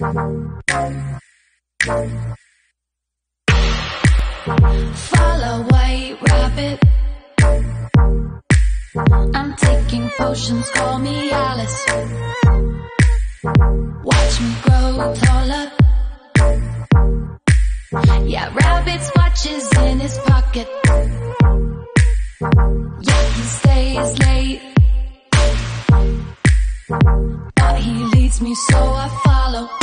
Follow white rabbit. I'm taking potions, call me Alice. Watch me grow taller. Yeah, rabbit's watches in his pocket. Yeah, he stays late, but he leads me so I follow.